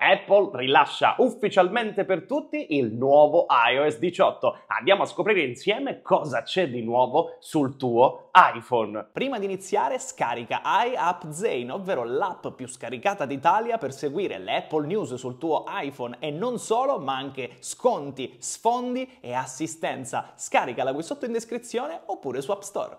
Apple rilascia ufficialmente per tutti il nuovo iOS 18. Andiamo a scoprire insieme cosa c'è di nuovo sul tuo iPhone. Prima di iniziare, scarica iApp Zane, ovvero l'app più scaricata d'Italia per seguire le Apple News sul tuo iPhone e non solo, ma anche sconti, sfondi e assistenza. Scaricala qui sotto in descrizione oppure su App Store.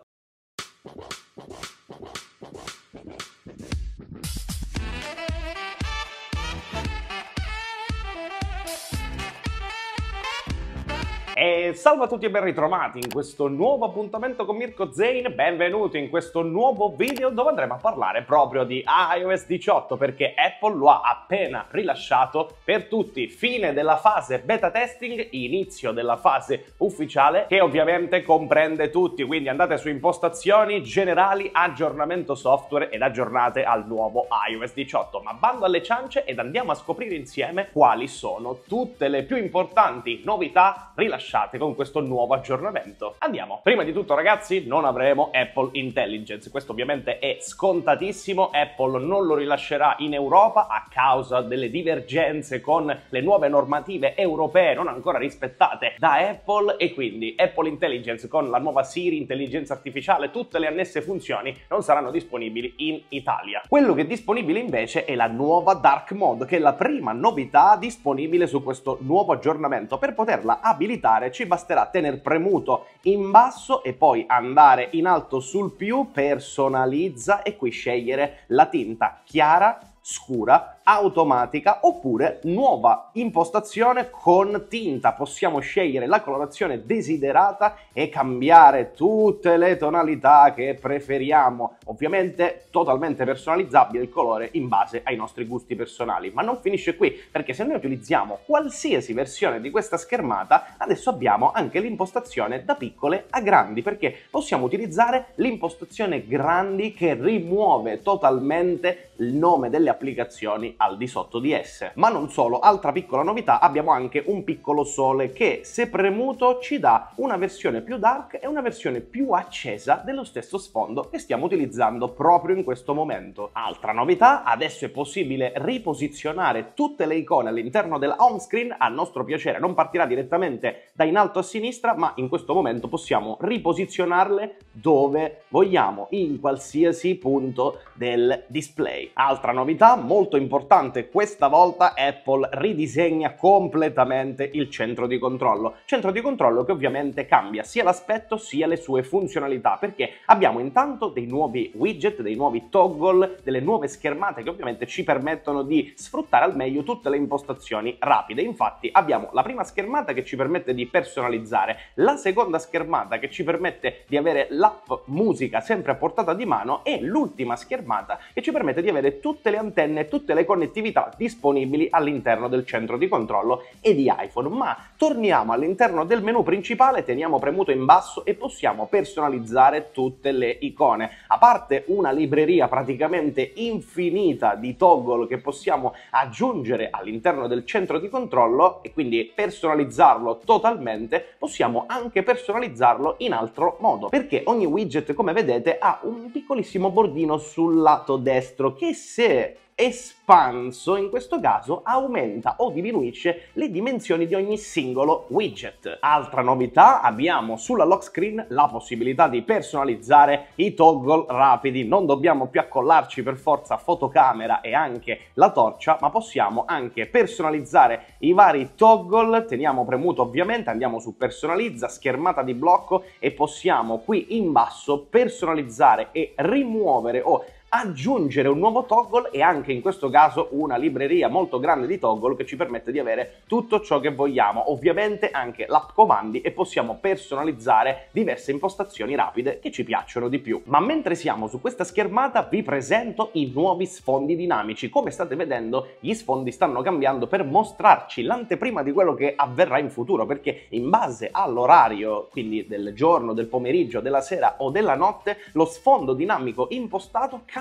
E salve a tutti e ben ritrovati in questo nuovo appuntamento con Mirko Zane. Benvenuti in questo nuovo video dove andremo a parlare proprio di iOS 18, perché Apple lo ha appena rilasciato per tutti. Fine della fase beta testing, inizio della fase ufficiale, che ovviamente comprende tutti. Quindi andate su impostazioni generali, aggiornamento software ed aggiornate al nuovo iOS 18. Ma bando alle ciance ed andiamo a scoprire insieme quali sono tutte le più importanti novità rilasciate con questo nuovo aggiornamento. Andiamo. Prima di tutto, ragazzi, non avremo Apple Intelligence. Questo ovviamente è scontatissimo. Apple non lo rilascerà in Europa a causa delle divergenze con le nuove normative europee non ancora rispettate da Apple, e quindi Apple Intelligence con la nuova Siri, intelligenza artificiale, tutte le annesse funzioni non saranno disponibili in Italia. Quello che è disponibile invece è la nuova Dark Mode, che è la prima novità disponibile su questo nuovo aggiornamento. Per poterla abilitare ci basterà tener premuto in basso e poi andare in alto sul più, personalizza, e qui scegliere la tinta chiara, scura, automatica oppure nuova impostazione con tinta. Possiamo scegliere la colorazione desiderata e cambiare tutte le tonalità che preferiamo. Ovviamente totalmente personalizzabile il colore in base ai nostri gusti personali. Ma non finisce qui, perché se noi utilizziamo qualsiasi versione di questa schermata, adesso abbiamo anche l'impostazione da piccole a grandi, perché possiamo utilizzare l'impostazione grandi che rimuove totalmente il nome delle applicazioni al di sotto di esse. Ma non solo, altra piccola novità, abbiamo anche un piccolo sole che, se premuto, ci dà una versione più dark e una versione più accesa dello stesso sfondo che stiamo utilizzando proprio in questo momento. Altra novità, adesso è possibile riposizionare tutte le icone all'interno della home screen a nostro piacere. Non partirà direttamente da in alto a sinistra, ma in questo momento possiamo riposizionarle dove vogliamo, in qualsiasi punto del display. Altra novità molto importante, questa volta Apple ridisegna completamente il centro di controllo. Centro di controllo che ovviamente cambia sia l'aspetto sia le sue funzionalità, perché abbiamo intanto dei nuovi widget, dei nuovi toggle, delle nuove schermate che ovviamente ci permettono di sfruttare al meglio tutte le impostazioni rapide. Infatti abbiamo la prima schermata che ci permette di personalizzare, la seconda schermata che ci permette di avere l'app musica sempre a portata di mano e l'ultima schermata che ci permette di avere tutte le antenne e tutte le connettività disponibili all'interno del centro di controllo e di iPhone. Ma torniamo all'interno del menu principale, teniamo premuto in basso e possiamo personalizzare tutte le icone. A parte una libreria praticamente infinita di toggle che possiamo aggiungere all'interno del centro di controllo e quindi personalizzarlo totalmente, possiamo anche personalizzarlo in altro modo, perché ogni widget, come vedete, ha un piccolissimo bordino sul lato destro che, se espanso, in questo caso aumenta o diminuisce le dimensioni di ogni singolo widget. Altra novità, abbiamo sulla lock screen la possibilità di personalizzare i toggle rapidi. Non dobbiamo più accollarci per forza fotocamera e anche la torcia, ma possiamo anche personalizzare i vari toggle. Teniamo premuto ovviamente, andiamo su personalizza, schermata di blocco e possiamo qui in basso personalizzare e rimuovere o aggiungere un nuovo toggle, e anche in questo caso una libreria molto grande di toggle che ci permette di avere tutto ciò che vogliamo. Ovviamente anche l'app comandi, e possiamo personalizzare diverse impostazioni rapide che ci piacciono di più. Ma mentre siamo su questa schermata vi presento i nuovi sfondi dinamici. Come state vedendo, gli sfondi stanno cambiando per mostrarci l'anteprima di quello che avverrà in futuro, perché in base all'orario, quindi del giorno, del pomeriggio, della sera o della notte, lo sfondo dinamico impostato cambia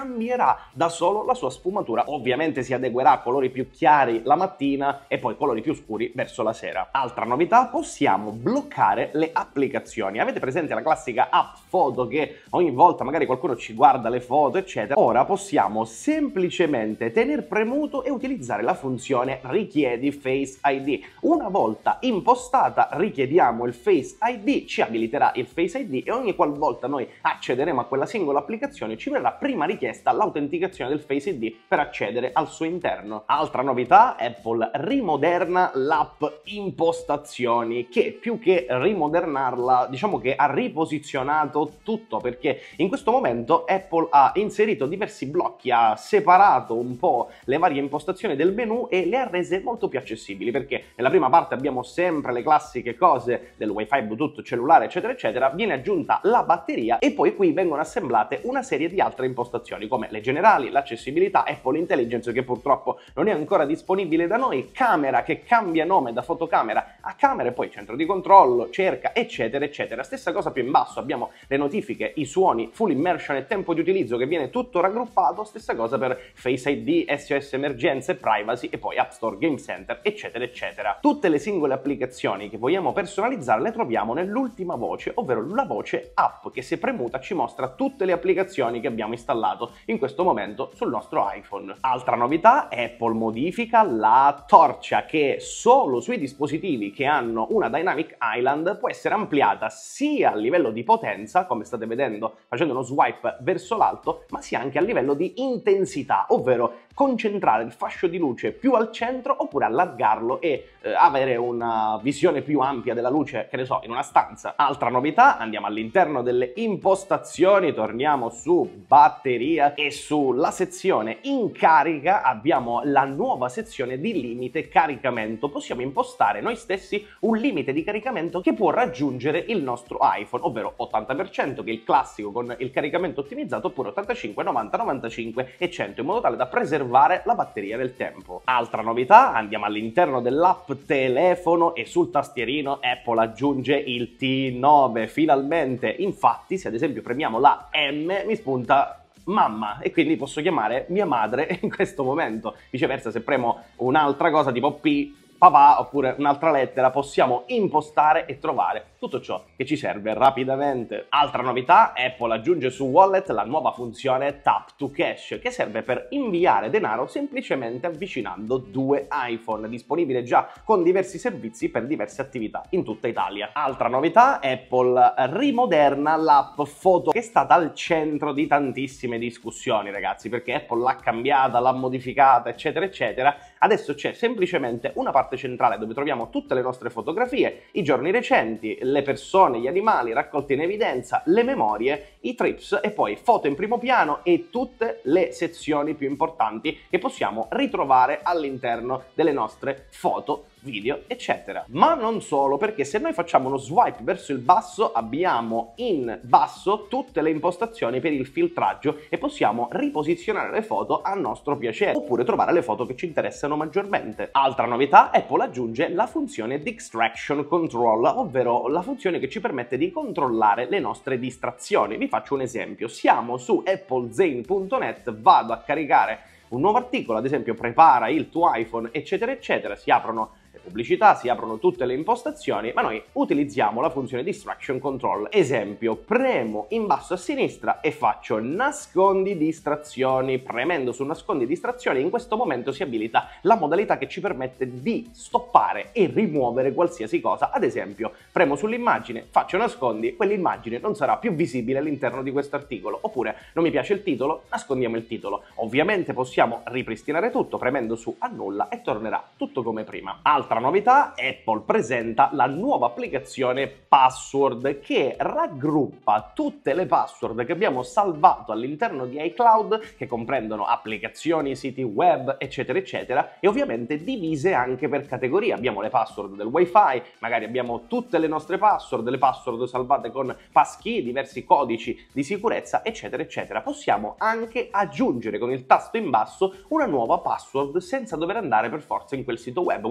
cambierà da solo la sua sfumatura. Ovviamente si adeguerà a colori più chiari la mattina e poi colori più scuri verso la sera. Altra novità, possiamo bloccare le applicazioni. Avete presente la classica app foto che ogni volta magari qualcuno ci guarda le foto, eccetera? Ora possiamo semplicemente tener premuto e utilizzare la funzione richiedi Face ID. Una volta impostata richiediamo il Face ID, ci abiliterà il Face ID e ogni qualvolta noi accederemo a quella singola applicazione ci verrà prima richiesta l'autenticazione del Face ID per accedere al suo interno. Altra novità, Apple rimoderna l'app impostazioni, che più che rimodernarla diciamo che ha riposizionato tutto, perché in questo momento Apple ha inserito diversi blocchi, ha separato un po' le varie impostazioni del menu e le ha rese molto più accessibili, perché nella prima parte abbiamo sempre le classiche cose del wifi, bluetooth, cellulare eccetera eccetera, viene aggiunta la batteria e poi qui vengono assemblate una serie di altre impostazioni come le generali, l'accessibilità, Apple Intelligence che purtroppo non è ancora disponibile da noi, camera che cambia nome da fotocamera a camera e poi centro di controllo, cerca eccetera eccetera. Stessa cosa più in basso, abbiamo le notifiche, i suoni, full immersion e tempo di utilizzo che viene tutto raggruppato, stessa cosa per Face ID, SOS emergenze, privacy e poi App Store, Game Center eccetera eccetera. Tutte le singole applicazioni che vogliamo personalizzare le troviamo nell'ultima voce, ovvero la voce app, che se premuta ci mostra tutte le applicazioni che abbiamo installato in questo momento sul nostro iPhone. Altra novità, Apple modifica la torcia che solo sui dispositivi che hanno una Dynamic Island può essere ampliata sia a livello di potenza, come state vedendo facendo uno swipe verso l'alto, ma sia anche a livello di intensità, ovvero concentrare il fascio di luce più al centro oppure allargarlo e avere una visione più ampia della luce, che ne so, in una stanza. Altra novità, andiamo all'interno delle impostazioni, torniamo su batteria e sulla sezione in carica abbiamo la nuova sezione di limite caricamento. Possiamo impostare noi stessi un limite di caricamento che può raggiungere il nostro iPhone, ovvero 80% che è il classico con il caricamento ottimizzato, oppure 85, 90, 95 e 100, in modo tale da preservare la batteria nel tempo. Altra novità, andiamo all'interno dell'app telefono e sul tastierino Apple aggiunge il T9 finalmente. Infatti se ad esempio premiamo la M mi spunta mamma e quindi posso chiamare mia madre in questo momento. Viceversa, se premo un'altra cosa tipo P, papà, oppure un'altra lettera, possiamo impostare e trovare tutto ciò che ci serve rapidamente. Altra novità, Apple aggiunge su Wallet la nuova funzione Tap to Cash, che serve per inviare denaro semplicemente avvicinando due iPhone, disponibile già con diversi servizi per diverse attività in tutta Italia. Altra novità, Apple rimoderna l'app Foto, che è stata al centro di tantissime discussioni, ragazzi, perché Apple l'ha cambiata, l'ha modificata, eccetera eccetera. Adesso c'è semplicemente una parte centrale dove troviamo tutte le nostre fotografie, i giorni recenti, le persone, gli animali raccolti in evidenza, le memorie, i trips e poi foto in primo piano e tutte le sezioni più importanti che possiamo ritrovare all'interno delle nostre foto, video eccetera. Ma non solo, perché se noi facciamo uno swipe verso il basso abbiamo in basso tutte le impostazioni per il filtraggio e possiamo riposizionare le foto a nostro piacere oppure trovare le foto che ci interessano maggiormente. Altra novità, Apple aggiunge la funzione Distraction Control, ovvero la funzione che ci permette di controllare le nostre distrazioni. Vi faccio un esempio: siamo su applezane.net, vado a caricare un nuovo articolo, ad esempio prepara il tuo iPhone eccetera eccetera, si aprono le pubblicità, si aprono tutte le impostazioni, ma noi utilizziamo la funzione Distraction Control. Esempio, premo in basso a sinistra e faccio nascondi distrazioni. Premendo su nascondi distrazioni in questo momento si abilita la modalità che ci permette di stoppare e rimuovere qualsiasi cosa. Ad esempio, premo sull'immagine, faccio nascondi, quell'immagine non sarà più visibile all'interno di questo articolo, oppure non mi piace il titolo, nascondiamo il titolo. Ovviamente possiamo ripristinare tutto premendo su annulla e tornerà tutto come prima. Altra novità, Apple presenta la nuova applicazione Password che raggruppa tutte le password che abbiamo salvato all'interno di iCloud, che comprendono applicazioni, siti web eccetera eccetera, e ovviamente divise anche per categorie. Abbiamo le password del wifi, magari abbiamo tutte le nostre password, le password salvate con passkey, diversi codici di sicurezza eccetera eccetera. Possiamo anche aggiungere con il tasto in basso una nuova password senza dover andare per forza in quel sito web, quindi possiamo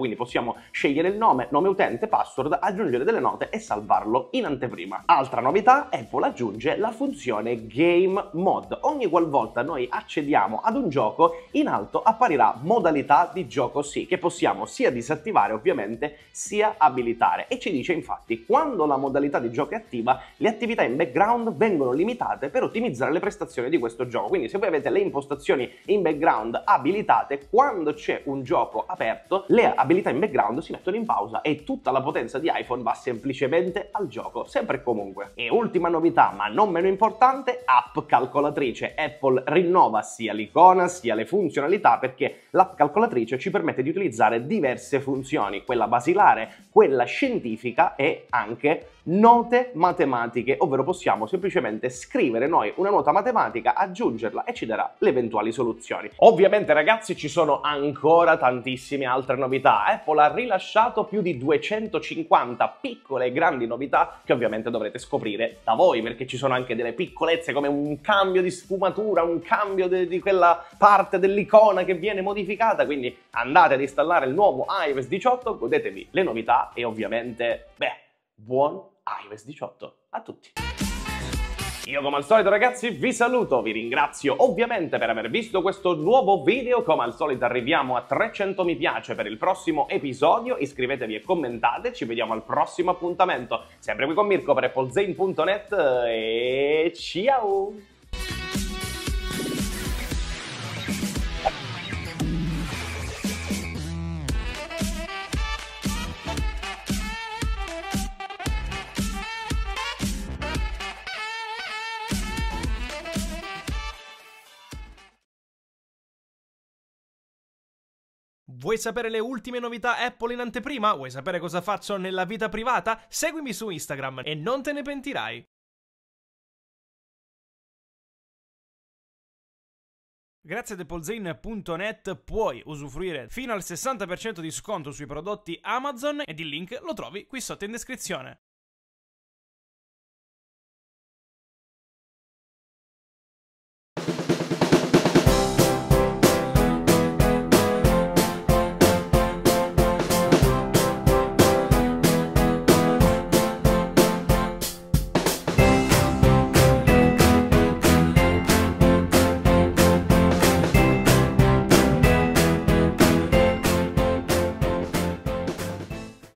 possiamo scegliere il nome utente, password, aggiungere delle note e salvarlo in anteprima. Altra novità, Apple aggiunge la funzione Game Mode. Ogni qualvolta noi accediamo ad un gioco, in alto apparirà modalità di gioco sì, che possiamo sia disattivare ovviamente, sia abilitare. E ci dice infatti, quando la modalità di gioco è attiva, le attività in background vengono limitate per ottimizzare le prestazioni di questo gioco. Quindi se voi avete le impostazioni in background abilitate, quando c'è un gioco aperto, le abilità in background si mettono in pausa e tutta la potenza di iPhone va semplicemente al gioco, sempre e comunque. E ultima novità, ma non meno importante, app calcolatrice. Apple rinnova sia l'icona sia le funzionalità, perché l'app calcolatrice ci permette di utilizzare diverse funzioni, quella basilare, quella scientifica e anche note matematiche, ovvero possiamo semplicemente scrivere noi una nota matematica, aggiungerla e ci darà le eventuali soluzioni. Ovviamente ragazzi ci sono ancora tantissime altre novità. Apple ha rilasciato più di 250 piccole e grandi novità che ovviamente dovrete scoprire da voi, perché ci sono anche delle piccolezze come un cambio di sfumatura, un cambio di quella parte dell'icona che viene modificata, quindi andate ad installare il nuovo iOS 18, godetevi le novità e ovviamente, buon iOS 18 a tutti! Io come al solito ragazzi vi saluto, vi ringrazio ovviamente per aver visto questo nuovo video, come al solito arriviamo a 300 mi piace per il prossimo episodio, iscrivetevi e commentate, ci vediamo al prossimo appuntamento, sempre qui con Mirko per applezane.net e ciao! Vuoi sapere le ultime novità Apple in anteprima? Vuoi sapere cosa faccio nella vita privata? Seguimi su Instagram e non te ne pentirai! Grazie ad applezane.net puoi usufruire fino al 60% di sconto sui prodotti Amazon ed il link lo trovi qui sotto in descrizione.